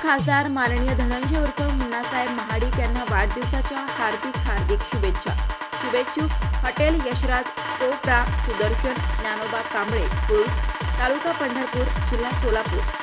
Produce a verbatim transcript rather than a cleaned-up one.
खासदार माननीय धनंजय उर्फ मुन्नासाहेब महाडिक यांना वाढदिवसाच्या हार्दिक हार्दिक शुभेच्छा। शुभेच्छुक हॉटेल यशराज टोपरा सुदर्शन ज्ञानोबा कांबळे, कुळूस, तालुका पंढरपूर, जिल्हा सोलापूर।